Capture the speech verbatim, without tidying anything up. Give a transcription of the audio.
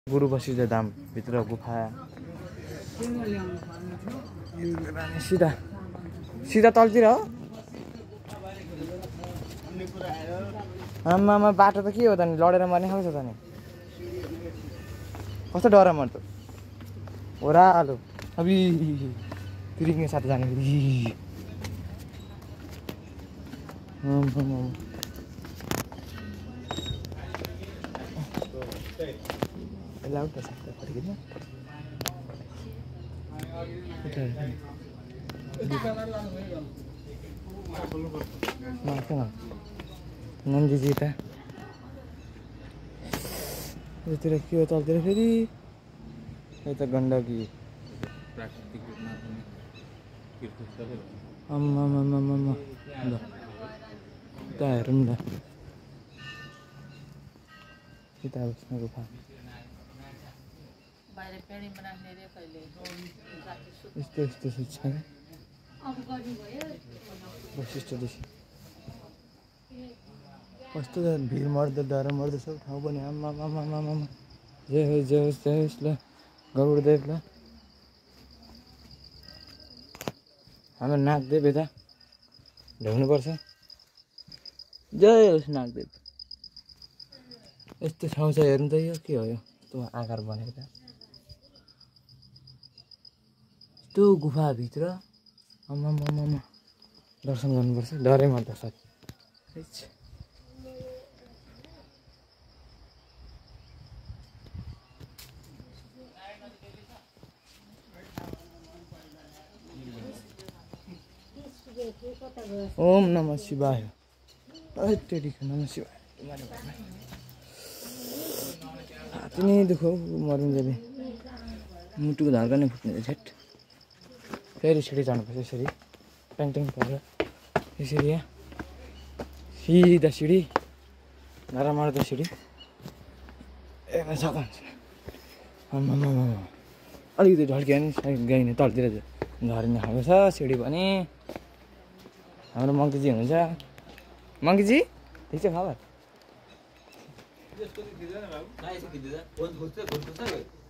गुरु बसिन्छ धाम भित्र गुफा सिधा सिधा तलतिर हो आमामा बाटो त के हो त नि लडेर मर्ने खालको छ त नि कस्तो डर मर्छ ओह्रालो अबि तिरिङे साथ जाने लाउड छ फर्किन नन्दीजी त यतिर के हो तलतिर फेरि यता गण्डकी प्राकृतिक रूपमा आम्मामामामा ल यता हेरौँ न यता बस्ने गुफा यस्तो यस्तो छ वशिष्ठदेखि कस्तो भिड मर्दो डर मर्दो सब ठाउँ पनि आम्मामामामा जय होस् जय होस् जय होस् ल गरुडदेव ल हाम्रो नागदेव यता ढाउनुपर्छ जय होस् नागदेव यस्तो ठाउँ छ हेर्नु त यो के हो यो यस्तो आकार बनेको त यस्तो गुफाभित्र आम्मामामा दर्शन गर्नुपर्छ डरै मर्छ साथी ओम नमः शिवाय तेरिका नमः शिवाय हात्ती नै दुःख मरुन्जेली मुटुको धड्कनै फुट्ने झेट फेरि सिँढी चढ्नुपर्छ यसरी ट्याङट्याङ परेर यसरी यहाँ सिधा सिँढी नराम्रो सिँढी ए सघाउँछ आम्मामा अलिकति ढल्क्यो भने गइने तलतिर झरिने खालको छ सिँढी पनि हाम्रो मङ्कीजी हुनुहुन्छ मङ्कीजी ठिक छ खबर